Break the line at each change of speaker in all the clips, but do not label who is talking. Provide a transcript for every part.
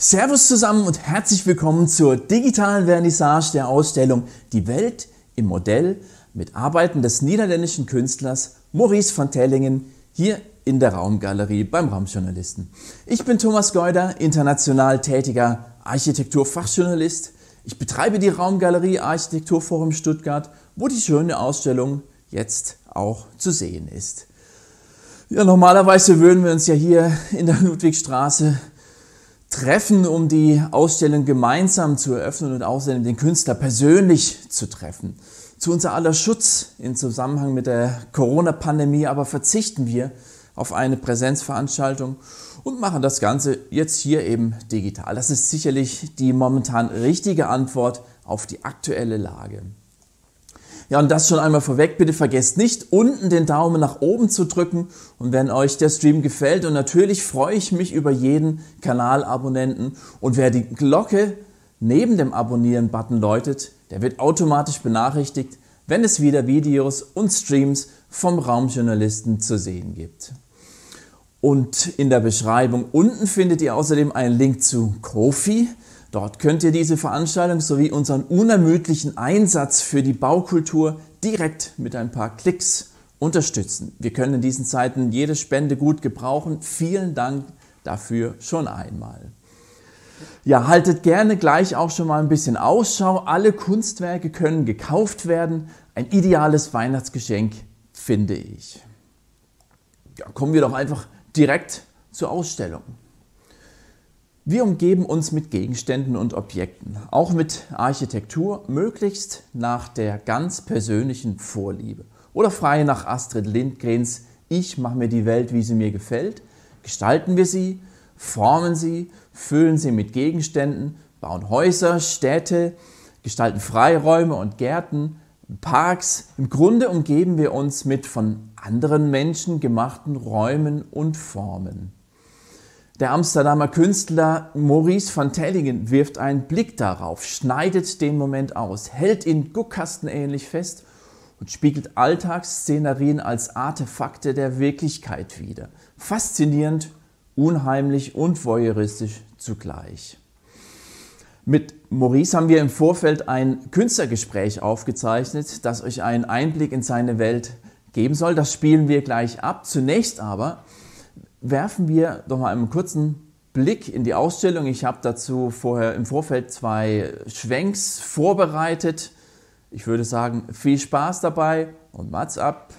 Servus zusammen und herzlich willkommen zur digitalen Vernissage der Ausstellung Die Welt im Modell mit Arbeiten des niederländischen Künstlers Maurice van Tellingen hier in der Raumgalerie beim Raumjournalisten. Ich bin Thomas Geuder, international tätiger Architekturfachjournalist. Ich betreibe die Raumgalerie Architekturforum Stuttgart, wo die schöne Ausstellung jetzt auch zu sehen ist. Ja, normalerweise würden wir uns ja hier in der Ludwigstraße treffen, um die Ausstellung gemeinsam zu eröffnen und außerdem den Künstler persönlich zu treffen. Zu unser aller Schutz im Zusammenhang mit der Corona-Pandemie aber verzichten wir auf eine Präsenzveranstaltung und machen das Ganze jetzt hier eben digital. Das ist sicherlich die momentan richtige Antwort auf die aktuelle Lage. Ja, und das schon einmal vorweg, bitte vergesst nicht, unten den Daumen nach oben zu drücken und wenn euch der Stream gefällt, und natürlich freue ich mich über jeden Kanalabonnenten, und wer die Glocke neben dem Abonnieren-Button läutet, der wird automatisch benachrichtigt, wenn es wieder Videos und Streams vom Raumjournalisten zu sehen gibt. Und in der Beschreibung unten findet ihr außerdem einen Link zu Ko-fi. Dort könnt ihr diese Veranstaltung sowie unseren unermüdlichen Einsatz für die Baukultur direkt mit ein paar Klicks unterstützen. Wir können in diesen Zeiten jede Spende gut gebrauchen. Vielen Dank dafür schon einmal. Ja, haltet gerne gleich auch schon mal ein bisschen Ausschau. Alle Kunstwerke können gekauft werden. Ein ideales Weihnachtsgeschenk, finde ich. Ja, kommen wir doch einfach direkt zur Ausstellung. Wir umgeben uns mit Gegenständen und Objekten, auch mit Architektur, möglichst nach der ganz persönlichen Vorliebe. Oder frei nach Astrid Lindgrens Ich mache mir die Welt, wie sie mir gefällt. Gestalten wir sie, formen sie, füllen sie mit Gegenständen, bauen Häuser, Städte, gestalten Freiräume und Gärten, Parks. Im Grunde umgeben wir uns mit von anderen Menschen gemachten Räumen und Formen. Der Amsterdamer Künstler Maurice van Tellingen wirft einen Blick darauf, schneidet den Moment aus, hält ihn guckkastenähnlich fest und spiegelt Alltagsszenerien als Artefakte der Wirklichkeit wider. Faszinierend, unheimlich und voyeuristisch zugleich. Mit Maurice haben wir im Vorfeld ein Künstlergespräch aufgezeichnet, das euch einen Einblick in seine Welt geben soll. Das spielen wir gleich ab. Zunächst aber werfen wir doch mal einen kurzen Blick in die Ausstellung. Ich habe dazu vorher im Vorfeld 2 Schwenks vorbereitet. Ich würde sagen, viel Spaß dabei und Mats ab!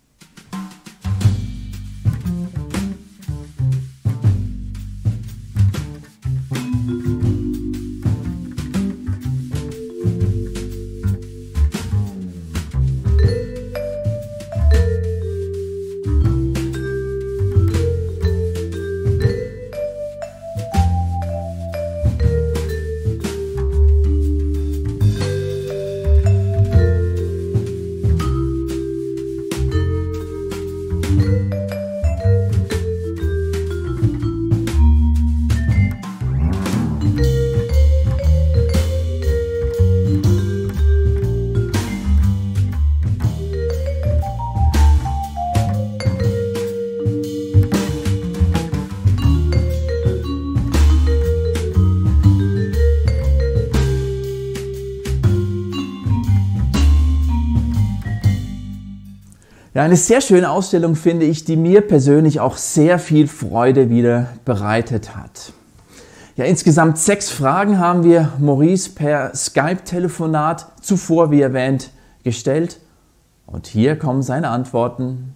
Ja, eine sehr schöne Ausstellung, finde ich, die mir persönlich auch sehr viel Freude wieder bereitet hat. Ja, insgesamt 6 Fragen haben wir Maurice per Skype-Telefonat zuvor, wie erwähnt, gestellt. Und hier kommen seine Antworten.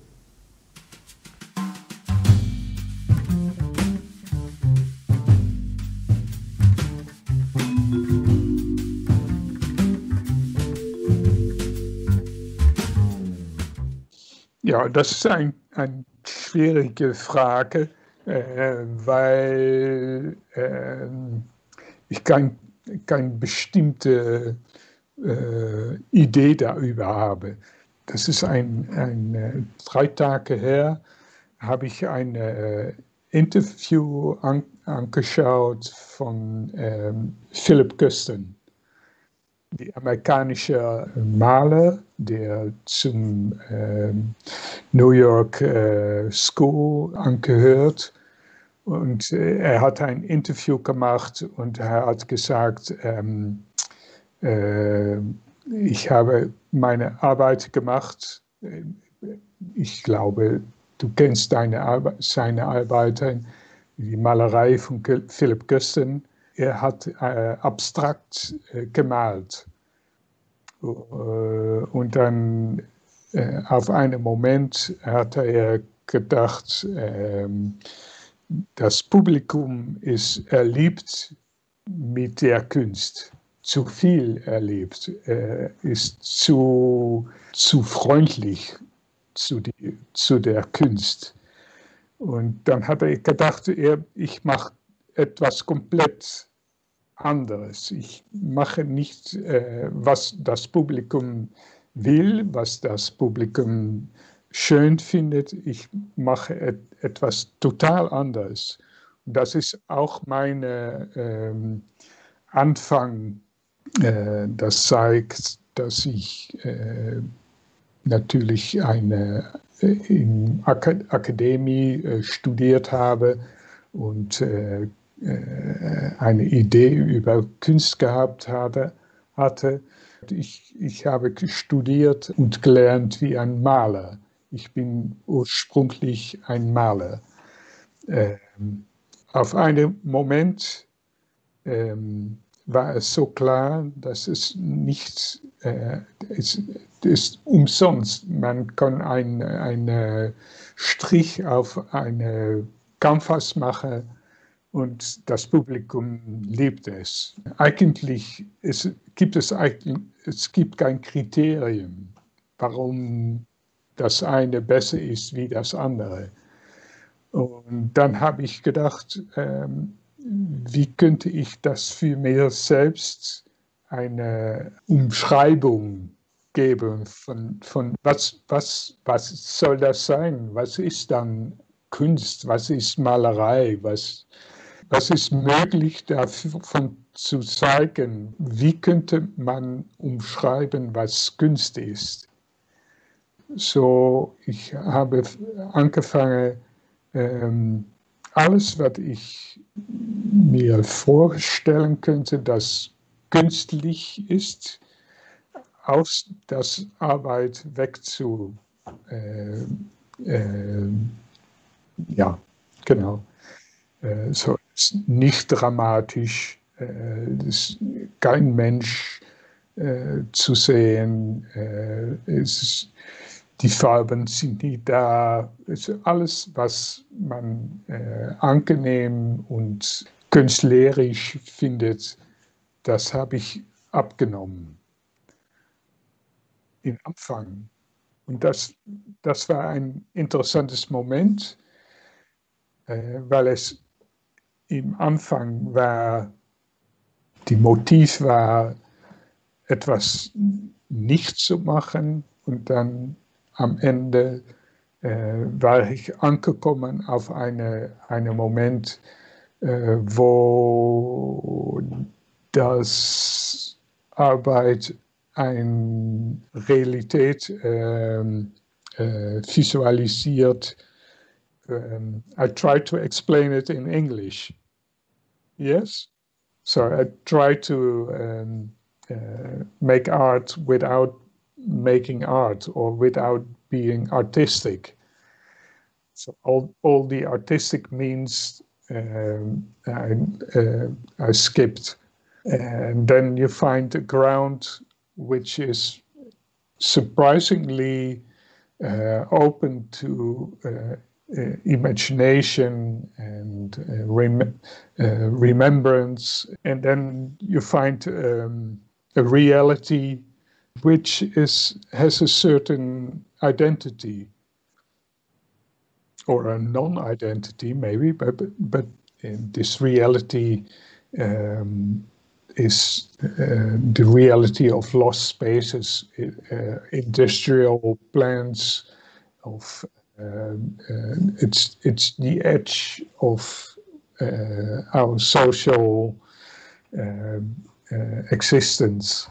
Ja, das ist eine schwierige Frage, weil ich keine bestimmte Idee darüber habe. Das ist 3 Tage her, habe ich ein Interview angeschaut von Philip Guston, der amerikanische Maler, der zum New York School angehört Und er hat ein Interview gemacht und er hat gesagt, ich habe meine Arbeit gemacht. Ich glaube, du kennst seine Arbeiten, die Malerei von Philipp Güsten. Er hat abstrakt gemalt. Und dann auf einen Moment hatte er gedacht, das Publikum ist erlebt mit der Kunst. Zu viel erlebt, ist zu freundlich zu der Kunst. Und dann hat er gedacht, ich mache etwas komplett anderes. Ich mache nicht, was das Publikum will, was das Publikum schön findet. Ich mache etwas total anderes. Und das ist auch mein Anfang. Das zeigt, dass ich natürlich in Akademie studiert habe und eine Idee über Kunst gehabt hatte. Ich habe studiert und gelernt wie ein Maler. Ich bin ursprünglich ein Maler. Auf einen Moment war es so klar, dass es nicht, es ist umsonst. Man kann einen Strich auf eine Canvas machen und das Publikum liebt es. Eigentlich gibt es kein Kriterium, warum das eine besser ist wie das andere. Und dann habe ich gedacht, wie könnte ich das für mich selbst eine Umschreibung geben von was soll das sein? Was ist dann Kunst? Was ist Malerei? Was ist möglich davon zu zeigen? Wie könnte man umschreiben, was Kunst ist? So, ich habe angefangen, alles, was ich mir vorstellen könnte, das künstlich ist, aus der Arbeit ja, genau. So ist nicht dramatisch, ist kein Mensch zu sehen, die Farben sind nicht da. Alles, was man angenehm und künstlerisch findet, das habe ich abgenommen im Anfang. Und das war ein interessantes Moment, weil es im Anfang war, die Motiv war, etwas nicht zu machen und dann am Ende war ich angekommen auf einen Moment, wo das Arbeit eine Realität visualisiert. I try to explain it in English. Yes? So I try to make art without making art or without being artistic. So all the artistic means I skipped. And then you find a ground which is surprisingly open to imagination and remembrance. And then you find a reality which has a certain identity or a non-identity maybe, but this reality is the reality of lost spaces, industrial plants, of it's the edge of our social existence.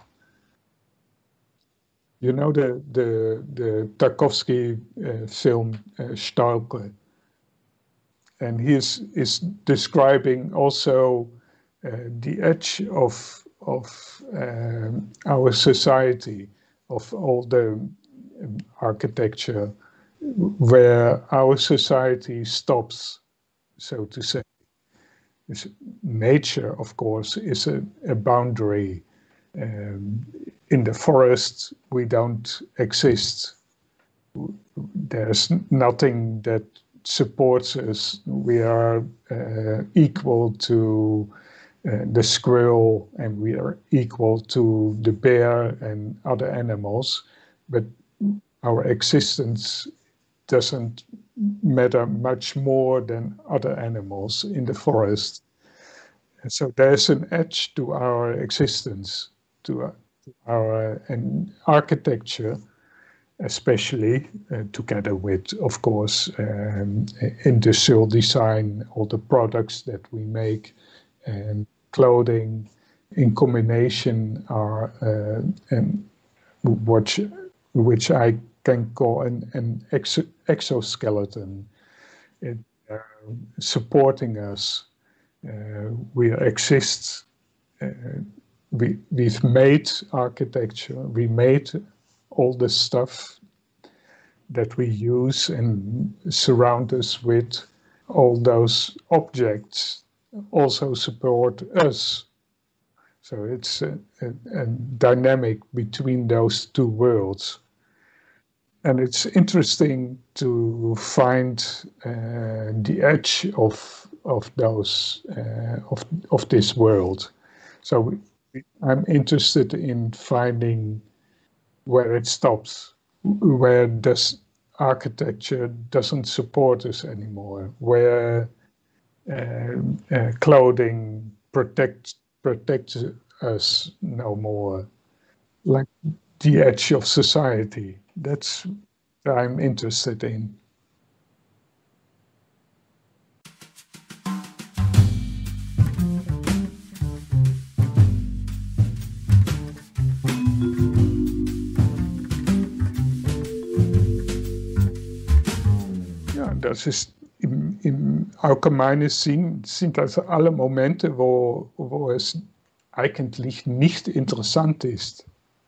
You know the Tarkovsky film Stalker. and he is describing also the edge of our society, of all the architecture, where our society stops, so to say. Nature, of course, is a boundary. In the forest, we don't exist. There's nothing that supports us. We are equal to the squirrel, and we are equal to the bear and other animals, but our existence doesn't matter much more than other animals in the forest. And so there's an edge to our existence, to our and architecture, especially together with, of course, industrial design, all the products that we make, and clothing in combination are which I can call an exoskeleton, supporting us. We exist. We've made architecture. We made all the stuff that we use and surround us with. All those objects also support us. So it's a dynamic between those two worlds. And it's interesting to find the edge of those of this world. So I'm interested in finding where it stops, where this architecture doesn't support us anymore, where clothing protects us no more, like the edge of society. That's what I'm interested in. Ja, das ist im allgemeinen Sinn sind das alle Momente, wo es eigentlich nicht interessant ist.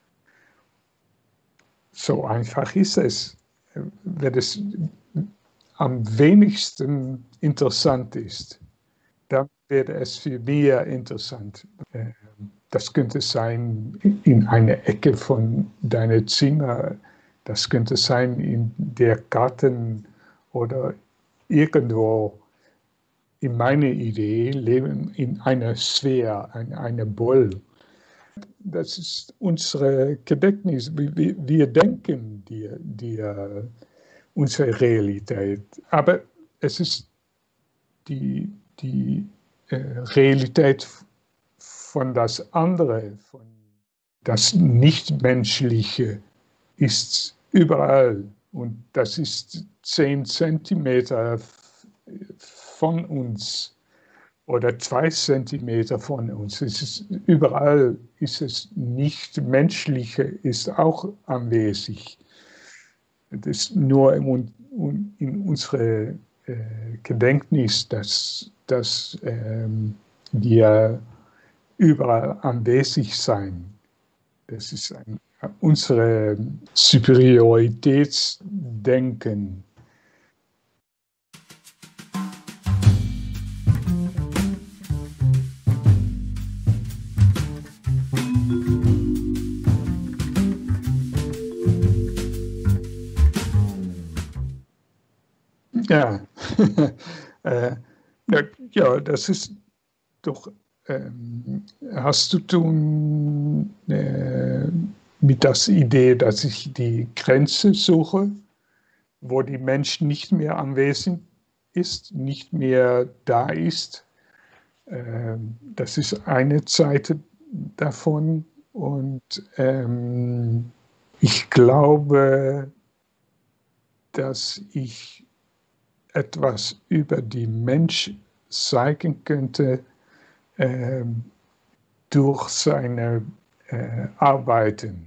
So einfach ist es. Wenn es am wenigsten interessant ist, dann wird es für mehr interessant. Das könnte sein in einer Ecke von deinem Zimmer, das könnte sein in der Garten oder irgendwo. In meiner Idee leben in einer Sphäre, in einer Bowl. Das ist unsere Gedächtnis. Wir denken unsere Realität. Aber es ist die Realität von das andere, von das Nichtmenschliche ist überall. Und das ist 10 Zentimeter von uns oder 2 Zentimeter von uns. Es ist, überall ist es nicht Menschliche, ist auch anwesend. Es ist nur in unsere Gedächtnis, dass wir überall anwesend sein. Das ist unsere Superioritätsdenken. Ja, ja, das ist doch, hast zu tun mit der Idee, dass ich die Grenze suche, wo die Mensch nicht mehr anwesend ist, nicht mehr da ist. Das ist eine Seite davon. Und ich glaube, dass ich etwas über die Mensch zeigen könnte durch seine Arbeiten.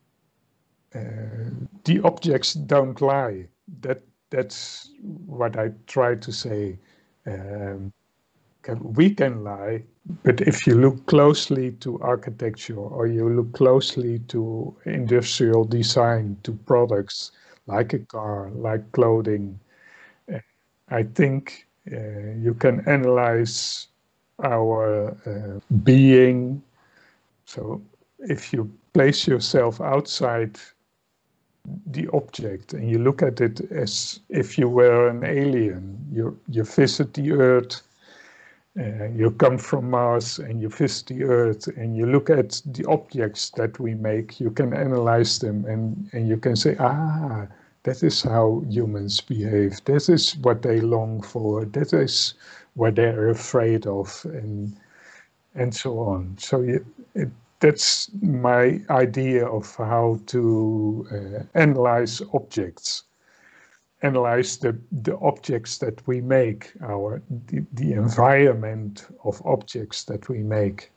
The objects don't lie. That's what I try to say. We can lie, but if you look closely to architecture or you look closely to industrial design, to products like a car, like clothing, I think you can analyze our being. So if you place yourself outside the object and you look at it as if you were an alien, you visit the Earth, you come from Mars and you visit the Earth and you look at the objects that we make, you can analyze them and you can say, that is how humans behave. This is what they long for. That is what they're afraid of, and so on. So that's my idea of how to analyze objects. Analyze the objects that we make, the environment of objects that we make.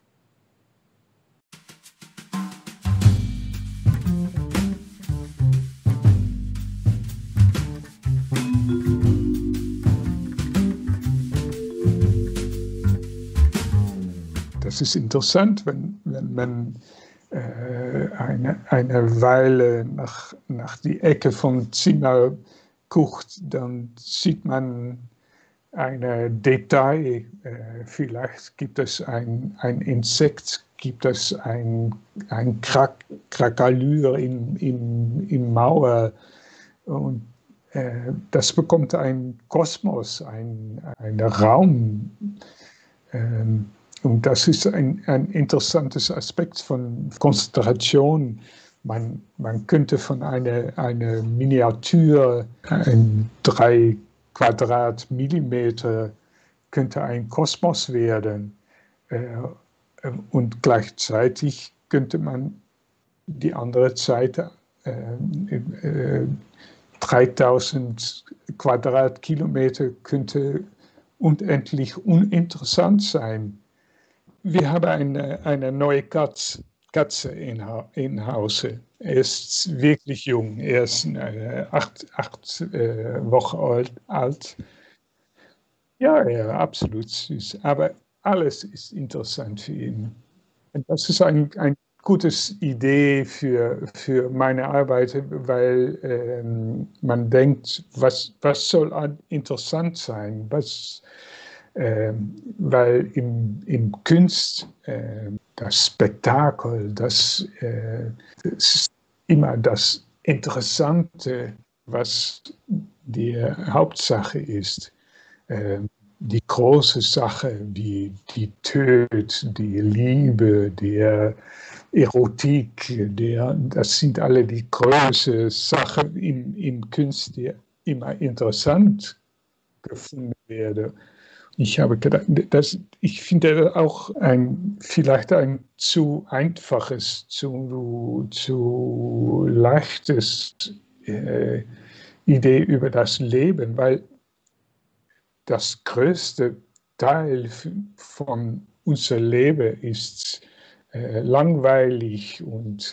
Das ist interessant, wenn man eine Weile nach die Ecke vom Zimmer guckt, dann sieht man ein Detail. Vielleicht gibt es ein Insekt, gibt es ein Krakelür im Mauer. Und das bekommt ein Kosmos, ein Raum. Und das ist ein interessantes Aspekt von Konzentration. Man könnte von einer Miniatur, ein 3 Quadratmillimeter, könnte ein Kosmos werden. Und gleichzeitig könnte man die andere Seite, 3000 Quadratkilometer, könnte unendlich uninteressant sein. Wir haben eine neue Katze in Hause. Er ist wirklich jung. Er ist 8 Wochen alt. Ja, absolut süß. Aber alles ist interessant für ihn. Und das ist eine gute Idee für meine Arbeit, weil man denkt, was soll interessant sein? Weil im Kunst das Spektakel, das ist immer das Interessante, was die Hauptsache ist. Die große Sache, die Tod, die Liebe, die Erotik, das sind alle die großen Sachen im Kunst, die immer interessant gefunden werden. Ich habe gedacht, ich finde auch vielleicht ein zu einfaches, zu leichtes Idee über das Leben, weil das größte Teil von unserem Leben ist langweilig und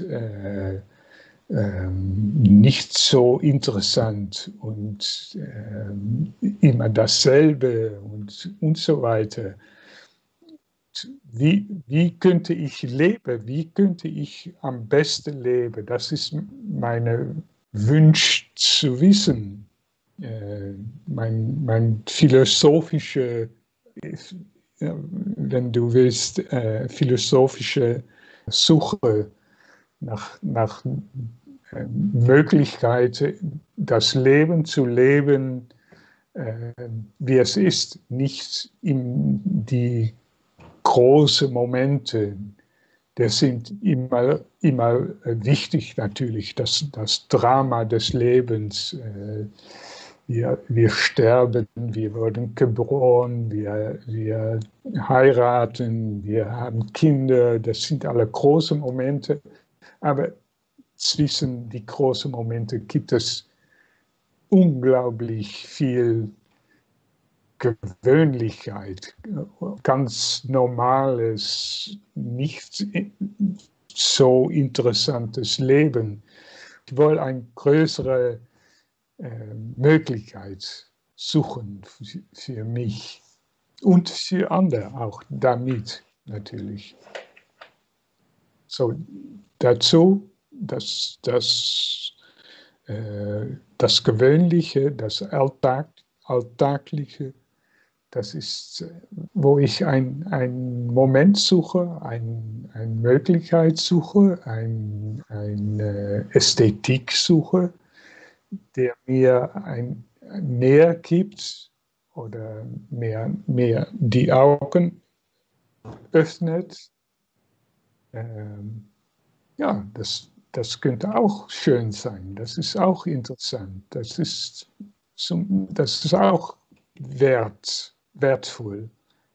nicht so interessant und immer dasselbe und so weiter. Wie könnte ich leben? Wie könnte ich am besten leben? Das ist mein Wunsch zu wissen. Mein philosophische, wenn du willst, philosophische Suche nach Möglichkeiten, das Leben zu leben, wie es ist, nicht in die großen Momente. Das sind immer wichtig natürlich, das Drama des Lebens. Wir sterben, wir werden geboren, wir heiraten, wir haben Kinder, das sind alle große Momente. Aber zwischen die großen Momente gibt es unglaublich viel Gewöhnlichkeit, ganz normales, nicht so interessantes Leben. Ich will eine größere Möglichkeit suchen für mich und für andere auch damit natürlich. So dazu, das Gewöhnliche, das Alltägliche, das ist, wo ich einen Moment suche, eine Möglichkeit suche, eine Ästhetik suche, der mir näher gibt oder mehr die Augen öffnet. Ja, das könnte auch schön sein. Das ist auch interessant. Das ist auch wertvoll.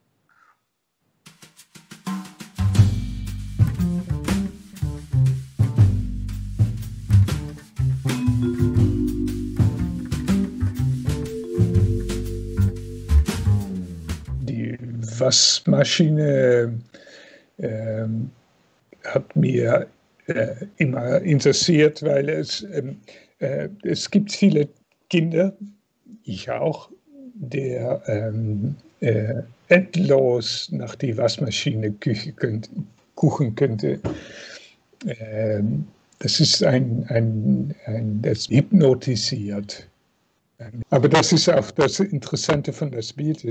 Die Waschmaschine hat mir immer interessiert, weil es gibt viele Kinder, ich auch, der endlos nach die Waschmaschine kuchen könnte. Das ist das hypnotisiert. Aber das ist auch das Interessante von das Bild.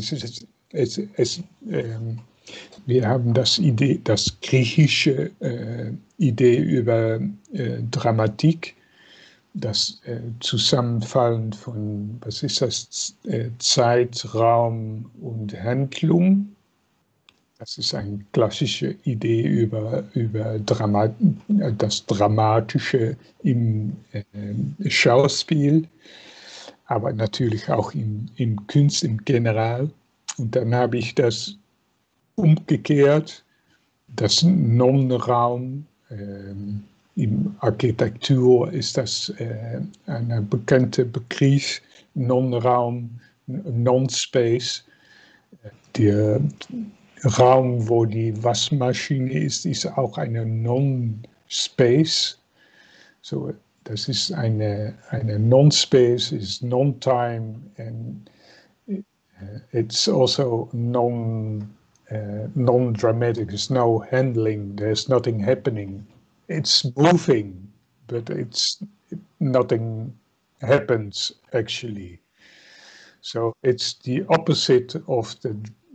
Wir haben das griechische Idee über Dramatik, das Zusammenfallen von, was ist das, Zeit, Raum und Handlung. Das ist eine klassische Idee über das Dramatische im Schauspiel, aber natürlich auch im Kunst im General. Und dann habe ich das umgekehrt, das Non-Raum. In Architektur ist das ein bekannter Begriff, Non-Raum, Non-Space. Der Raum, wo die Waschmaschine ist auch eine Non-Space. So, das ist eine Non-Space, is non-time, and it's also non-dramatic. There's no handling. There's nothing happening. It's moving, but nothing happens actually. So it's the opposite of the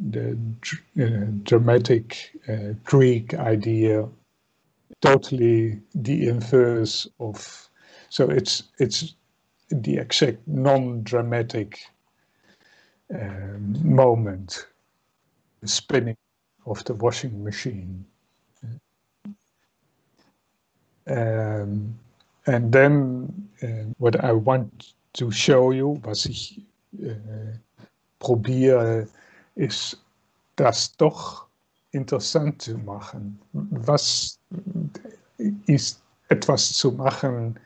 dramatic Greek idea. Totally the inverse of. So it's the exact non-dramatic moment, the spinning of the washing machine. And then what I want to show you, was ich probiere, ist das doch interessant zu machen. Was ist etwas zu machen,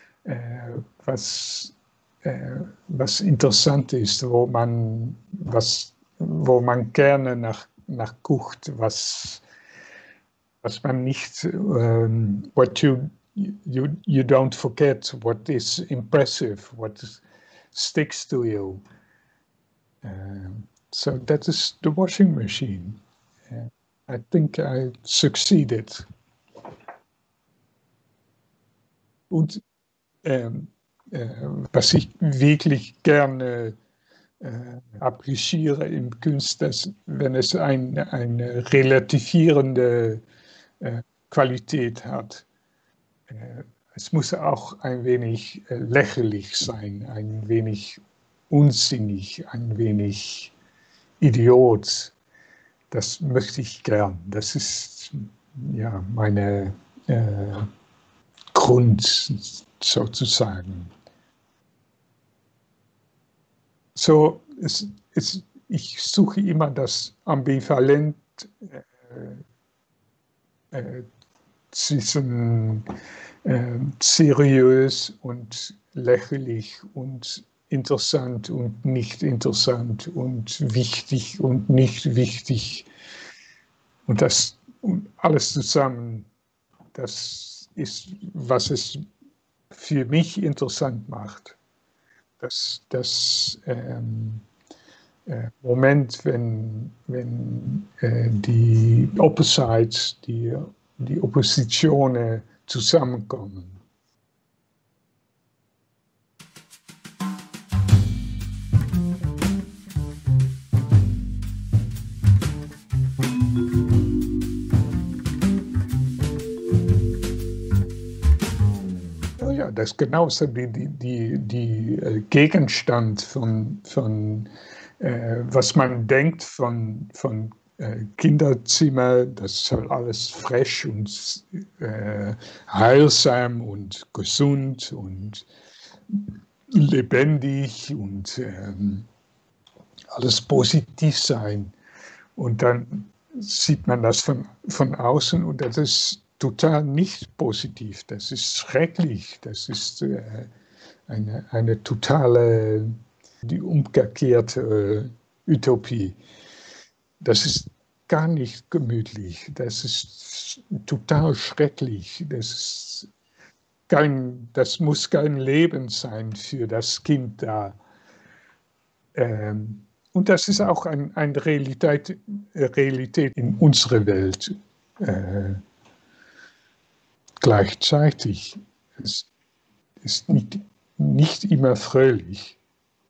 was interessant ist, wo man gerne nach guckt, was man nicht, what you don't forget, what is impressive, what sticks to you. So that is the washing machine. I think I succeeded. Und was ich wirklich gerne appreciere im Kunst, dass, wenn es eine relativierende Qualität hat. Es muss auch ein wenig lächerlich sein, ein wenig unsinnig, ein wenig Idiot. Das möchte ich gern. Das ist ja meine Grund sozusagen. So, ich suche immer das Ambivalent zwischen seriös und lächerlich und interessant und nicht interessant und wichtig und nicht wichtig. Und das alles zusammen, das ist, was es für mich interessant macht. das Moment, wenn die Opposites, die Oppositionen zusammenkommen. Ja, das ist genauso die Gegenstand von was man denkt von Kinderzimmer, das soll alles frisch und heilsam und gesund und lebendig und alles positiv sein. Und dann sieht man das von außen und das ist total nicht positiv. Das ist schrecklich. Das ist eine totale, die umgekehrte Utopie. Das ist gar nicht gemütlich. Das ist total schrecklich. Das muss kein Leben sein für das Kind da. Und das ist auch eine Realität in unserer Welt. Gleichzeitig. Es ist nicht immer fröhlich.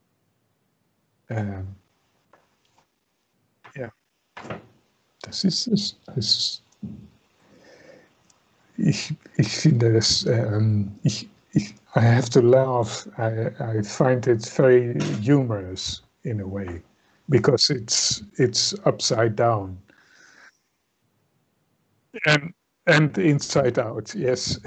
Ja, das ist es. Ich finde das, I have to laugh. I find it very humorous in a way, because it's upside down. And inside out, yes.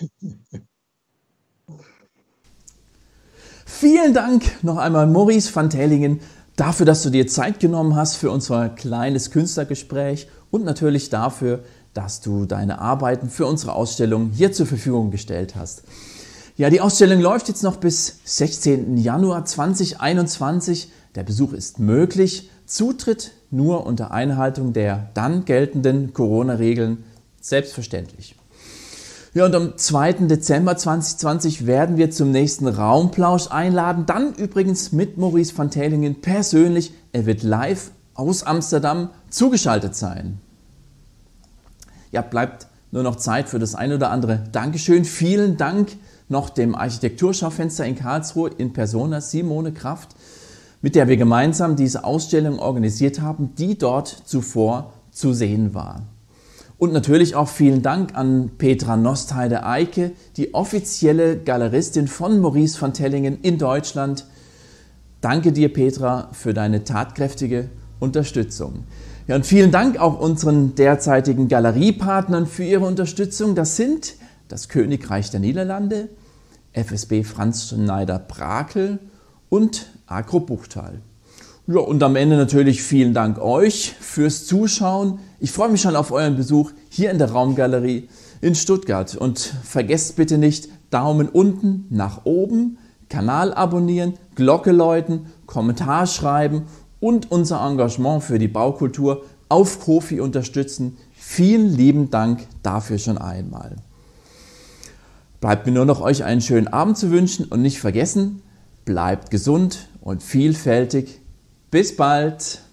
Vielen Dank noch einmal, Maurice van Tellingen, dafür, dass du dir Zeit genommen hast für unser kleines Künstlergespräch und natürlich dafür, dass du deine Arbeiten für unsere Ausstellung hier zur Verfügung gestellt hast. Ja, die Ausstellung läuft jetzt noch bis 16. Januar 2021. Der Besuch ist möglich. Zutritt nur unter Einhaltung der dann geltenden Corona-Regeln, selbstverständlich. Ja, und am 2. Dezember 2020 werden wir zum nächsten Raumplausch einladen. Dann übrigens mit Maurice van Tellingen persönlich. Er wird live aus Amsterdam zugeschaltet sein. Ja, bleibt nur noch Zeit für das ein oder andere Dankeschön. Vielen Dank noch dem Architekturschaufenster in Karlsruhe in Persona Simone Kraft, mit der wir gemeinsam diese Ausstellung organisiert haben, die dort zuvor zu sehen war. Und natürlich auch vielen Dank an Petra Nostheide-Eike, die offizielle Galeristin von Maurice van Tellingen in Deutschland. Danke dir, Petra, für deine tatkräftige Unterstützung. Ja, und vielen Dank auch unseren derzeitigen Galeriepartnern für ihre Unterstützung. Das sind das Königreich der Niederlande, FSB Franz Schneider-Brakel und Agro Buchtal. Ja, und am Ende natürlich vielen Dank euch fürs Zuschauen. Ich freue mich schon auf euren Besuch hier in der Raumgalerie in Stuttgart. Und vergesst bitte nicht, Daumen unten nach oben, Kanal abonnieren, Glocke läuten, Kommentar schreiben und unser Engagement für die Baukultur auf Ko-fi unterstützen. Vielen lieben Dank dafür schon einmal. Bleibt mir nur noch, euch einen schönen Abend zu wünschen und nicht vergessen, bleibt gesund und vielfältig. Bis bald!